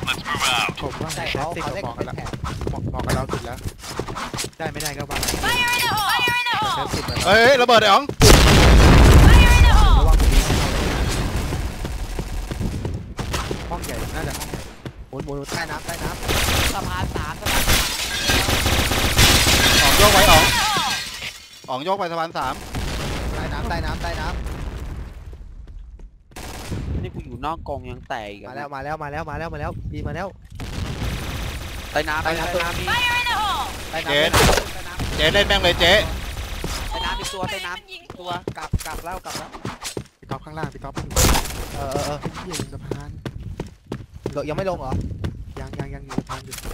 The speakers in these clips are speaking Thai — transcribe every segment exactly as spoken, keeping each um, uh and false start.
ผมว่าแท็กซี่ก็บอกกันแล้วบอกบอกกันเราสุดแล้วได้ไม่ได้ก็ว่าเฮ้ยระเบิดไอ้อ๋องห้องใหญ่น่าจะห้องใหญ่หมุนหมุนใต้น้ำใต้น้ำสะพานสามสะพานอ๋องโยกไว้อ๋องอ๋องโยกไปสะพานสามใต้น้ำใต้น้ำใต้น้ำนี่กูอยู่นอกกองยังแตกอีกมาแล้วมาแล้วมาแล้วมาแล้วมาแล้วปีมาแล้วใต้น้ำใต้น้ำใต้น้ำมีใต้น้ำเจ๊เจ๊เล่นแม่งเลยเจ๊ใต้น้ำมีตัวใต้น้ำตัวกลับกลับแล้วกลับแล้วพี่ท็อปข้างล่างพี่ท็อปเออเออเออที่อยู่สะพานเหรอยังไม่ลงเหรอยังยังยังอยู่สะพานอยู่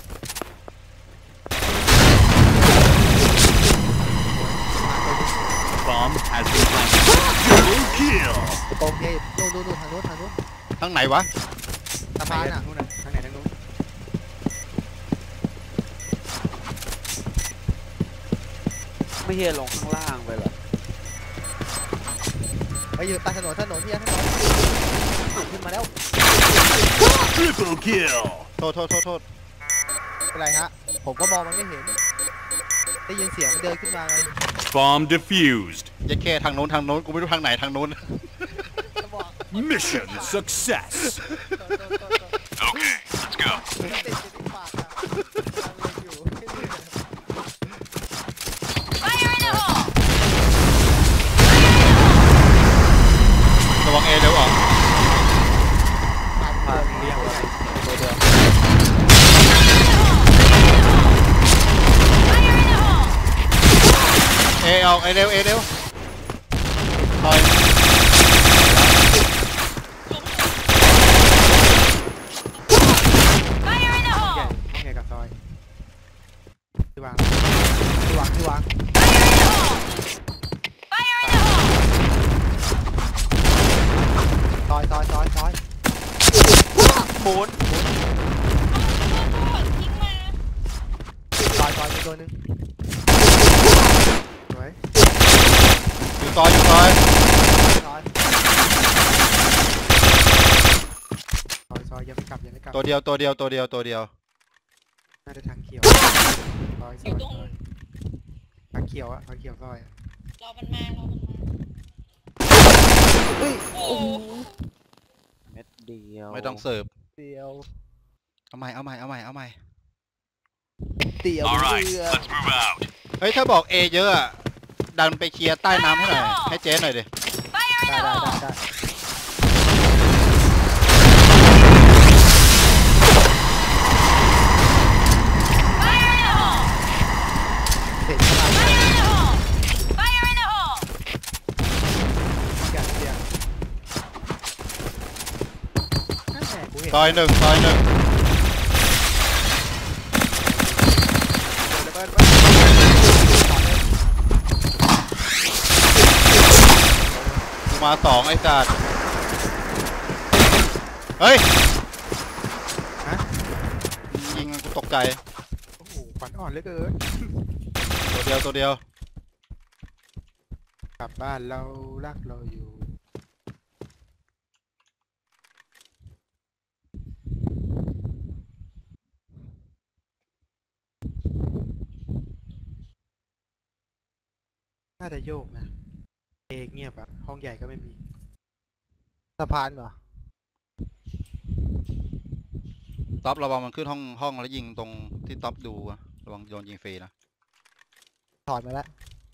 Bomb has been planted. Double kill. โอเคดูดูดูทางนู้นทางนู้นทางไหนวะสะพานอ่ะนู้นน่ะทางไหนทางนู้นไม่เฮียลงข้างล่างไปเหรอไปอยู่ใต้ถนนถนนที่ถนนขึ้นมาแล้ว Triple kill. โทษโทษโทษโทษอะไรฮะผมก็มองมันไม่เห็นได้ยินเสียงมันเดินขึ้นมาไง Bomb defused. ยัดแค่ทางโน้นทางโน้นกูไม่รู้ทางไหนทางโน้น Mission success. Okay, let's go. ระวังเอเร็วอ๋องพาเลี้ยงตัวเดียวเอเอาเอเร็วเอเร็วต่อยไงกับซอยที่วางที่วางที่วางซอยซอยซอยซอยหมุนซอยซอยมีตัวนึงสวยอยู่ซอยอยู่ซอยซอยซอยซอยยังไม่กลับยังไม่กลับตัวเดียวตัวเดียวตัวเดียวตัวเดียวน่าจะทางเขียวซอยซอยซอยทางเขียวอะทางเขียวซอยรอมันมารอมันมาเฮ้ยโอ้เม็ดเดียวไม่ต้องเสิร์ฟเดียวเอาใหม่เอาใหม่เอาใหม่เอาใหม่เดียว Alright, let's move out. เฮ้ยถ้าบอกเอเยอะอะดันไปเคลียร์ใต้น้ำให้หน่อยให้เจ๊หน่อยดิได้ได้ได้ได้เสร็จแล้วซอยหนึ่งซอยหนึ่งมาสองไอ้จัดเฮ้ยฮะยิงกูตกใจโอ้โหขวัญอ่อนเหลือเกินตัวเดียวตัวเดียวกลับบ้านเรารักเราอยู่น่าจะโยกนะเองเงียบอะห้องใหญ่ก็ไม่มีสะพานเหรอท็อประวังมันขึ้นห้องห้องแล้วยิงตรงที่ท็อปดูระวังโดนยิงฟรีนะถอดมาแล้ว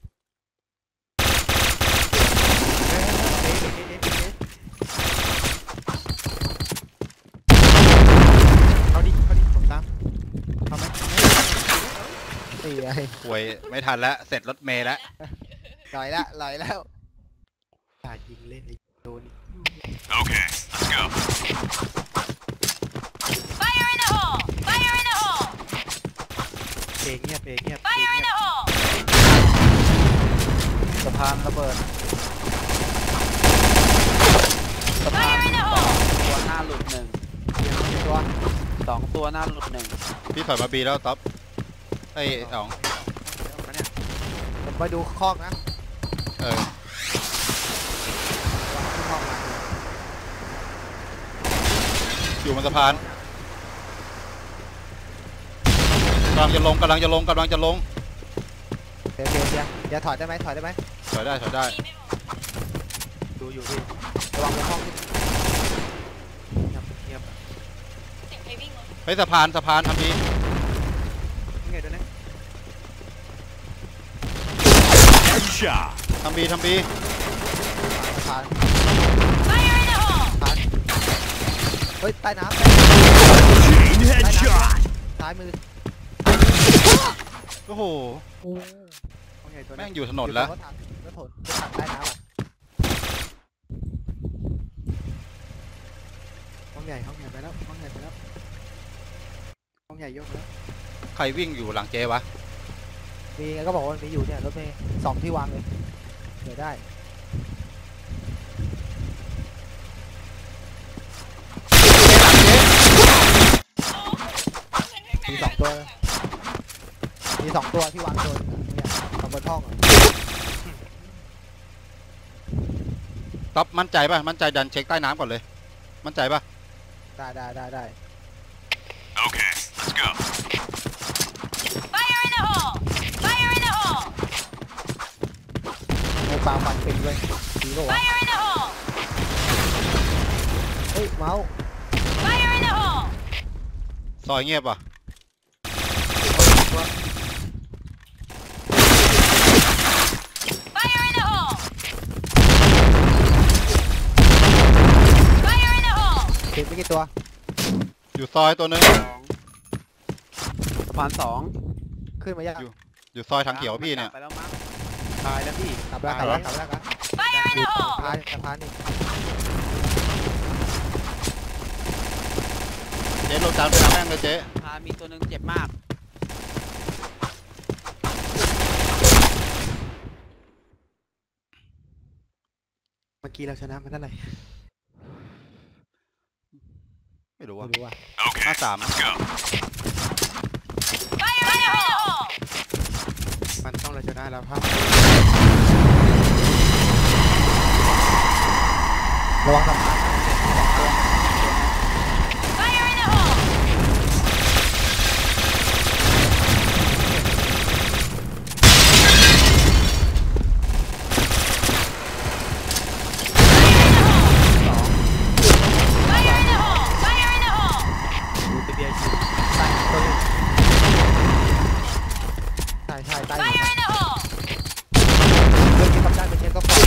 เขาดิเขาดิผมตามเขาไหมตีไอ้ป่วยไม่ทันแล้วเสร็จรถเมล์แล้วลอยละลอยแล้วตายิงเล่นไอ้โดน Okay, let's go. Fire in the hole! Fire in the hole! เองเงียบเองเงียบ Fire in the hole! สะพานระเบิดสะพานสองตัวหน้าหลุดหนึ่งตัวสองตัวหน้าหลุดหนึ่งพี่ถอยมาบีแล้วท็อปไอ้สองผมไปดูคอกนะเอออยู่บนสะพานกำลังจะลงกำลังจะลงกำลังจะลงโอเคโอเคเดี๋ยวเดี๋ยวถอยได้ไหมถอยได้ไหมถอยได้ถอยได้พี่ไม่ออกดูอยู่พี่ระวังบนห้องที่เงียบเงียบเสียงใครวิ่งวะเฮ้ยสะพานสะพานทำดียังไงด้วยนะ Headshot. ทำบีทำบีสะพาน Fire in the hole สะพานเฮ้ยใต้น้ำ Chain headshot. ซ้ายมือโอ้โหโอ้ห้องใหญ่ตัวนี้แม่งอยู่ถนนแล้วรถถังรถถนรถถังใต้น้ำอ่ะห้องใหญ่ห้องใหญ่ไปแล้วห้องใหญ่ไปแล้วห้องใหญ่ยกแล้วใครวิ่งอยู่หลังเจวะมีก็บอกว่ามันมีอยู่เนี่ยรถเมย์สองที่วางเลยเดี๋ยวได้มีสองตัวมีสองตัวที่วางตัวหนึ่งอะเนี่ยสองบนห้องอะต๊อปมั่นใจป่ะมั่นใจดันเช็คใต้น้ำก่อนเลย มั่นใจป่ะได้ได้ได้ได้ Okay, let's go. Fire in the hole Fire in the hole ในปลาฟันปิงเลยดีป่าวะ Fire in the hole เฮ้ยเมาส์ Fire in the hole ซอยเงียบป่ะ Fire in the hole Fire in the hole ติดไม่กี่ตัวอยู่ซอยตัวหนึงสะพานสองขึ้นมายังอยู่ซอยทางเขียวพี่เนี่ยไปแล้วมั้งตายแล้วพี่กลับแล้วกลับแล้วกลับแล้วกัน Fire in อยู่ the สะ hole พานสะพานนี่เจ๊ลงจานไปทางแม่งเลยเจ๊พามีตัวหนึ่งเจ็บมากเมื่อกี้เราชนะมันเท่าไหร่ไม่รู้ไม่ว่ารู้ว่ะ Okay, ห้าสาม let's go. Fire in the hole มันต้องเราชนะแล้วครับระวังสะพาน Fire in the hole ดูไปเบียร์ชิวใต้ตัวนึงใช่ใช่ใต้ Fire in the hole เรื่องที่ทำได้เป็นเชฟก็พอ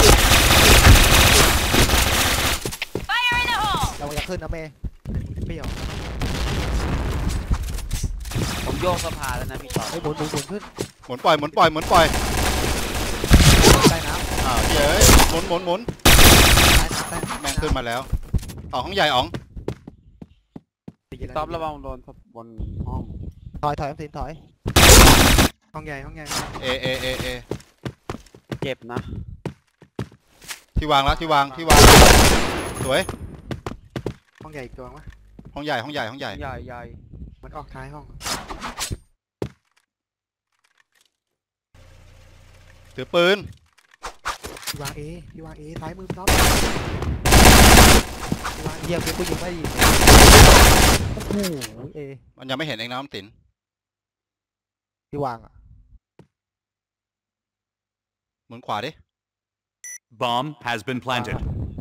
Fire in the hole เราจะขึ้นนะเมย์ไม่ยอมผมโยกสะพานแล้วนะพี่ต่อเฮ้ยหมุนหมุนหมุนขึ้นหมุนปล่อยหมุนปล่อยหมุนปล่อยใต้น้ำอ้าวเย้ยหมุนหมุนหมุนใต้น้ำใต้น้ำแม่งขึ้นมาแล้วอ๋องห้องใหญ่อ๋องต๊อประวังโดนบนห้องถอยถอยออมสินถอยห้องใหญ่ห้องใหญ่เอเอเอเอเจ็บนะที่วางแล้วที่วางที่วางสวยห้องใหญ่อีกตัวมั้ยห้องใหญ่ห้องใหญ่ห้องใหญ่ใหญ่ใหญ่มันออกท้ายห้องถือปืนพี่วางเอพี่วางเอท้ายมือท็อปพี่วางเยี่ยมเป็นผู้หญิงไม่ดีโอ้โหเอมันยังไม่เห็นเองนะน้ำตินพี่วางอ่ะหมุนขวาดิ Bomb has been planted.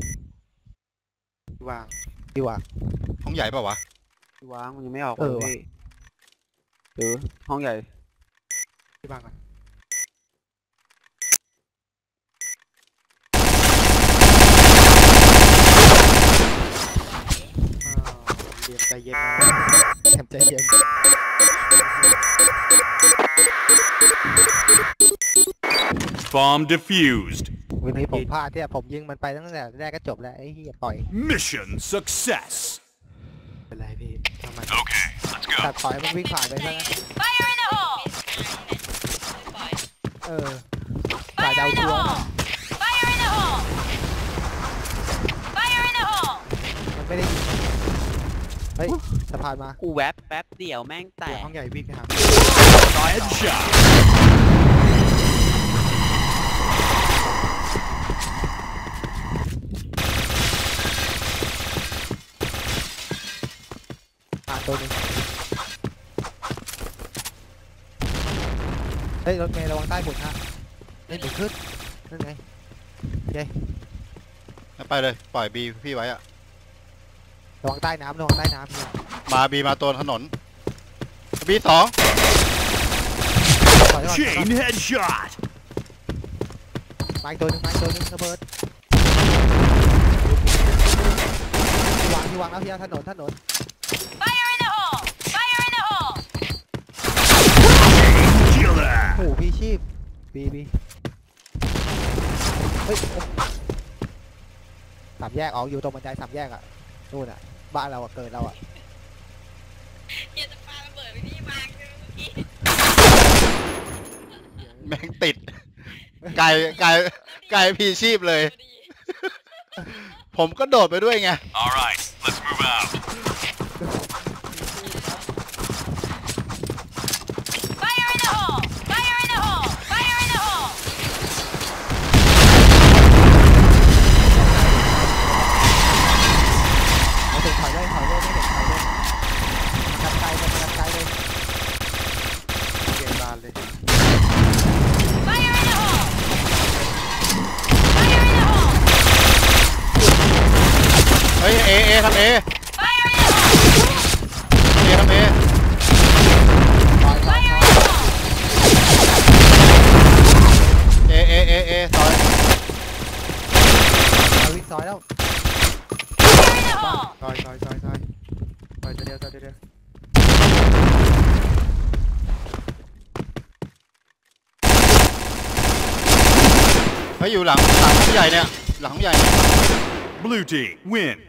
พี่วางพี่วางห้องใหญ่เปล่าวะที่วางมันยังไม่ออกเอเลอว่ะยหรือห้องใหญ่พี่วางก่อนเรียมใจเย็นนะเรียมใจเย็น Bomb defused. วันนี้ผมพลาดที่ผมยิงมันไปตั้งแต่แรกก็จบแล้วไอ้เหี้ยปล่อย Mission success. เป็นไรพี่ทำไม Okay, let's go. ตัดปล่อยมันวิ่งผ่านไปซะนะ Fire in the hole เออสายดาว Fire in the ชัวร์ hole Fire in the hole Fire in the hole มันไม่ได้ยิงเฮ้ยสะพานมากูแวบแป๊บเดียวแม่งแตเดี๋ยวกห้องใหญ่วิ่งไปหา Headshot. ผ่านตัวหนึงฮ้ยรถเมล์ระวังใต้บุญฮะเฮ้ยบุญขึ้นนั่นไงไปเลยปล่อยบีพี่ไว้อะระวังใต้น้ำระวังใต้น้ำเนี่ยมาบีมาตัวถนนบีสองถอยก่อนถอยก่อน Chain headshot. มาอีกตัวหนึงมาอีกตัวหนึงระเบิดที่วางที่วางแล้วพี่ถนนถนน Fire in the hole! Fire in the hole! Killer. โอ้โหพี่ชีพบีบีเฮ้ยโอ้สามแยกออกอยู่ตรงบันไดสามแยกอ่ะนู่นอ่ะบ้านเราอ่ะเกิดเราอ่ะเฮียจะปาระเบิดไปที่มากเลยเมื่อกี้แม่งติดไกลไกลไกลพีชีพเลย ผมก็โดดไปด้วยไง All right, let's move out. Fire in the hole! Fire in the hole! Fire in the hole! มาถึงถอยเลยถอยเลยไม่เห็นถอยเลยกันไกลเลยกันไกลเลยเกมบานเลย Fire in the hole! Fire in the hole! เฮ้ยเอเอทำเอ Fire in the hole! เอทำเอถอยถอย Fire ถ in อย the hole! เอเอเอเอซอยถอยวิ่งซอยแล้ว Fire in the hole! ซอยซอยซอยซอยซอยตัวเดียวตัวเดียวเฮ้ยอยู่หลังหลังผู้ใหญ่เนี่ยหลังผู้ใหญ่เนี่ย Blue team win.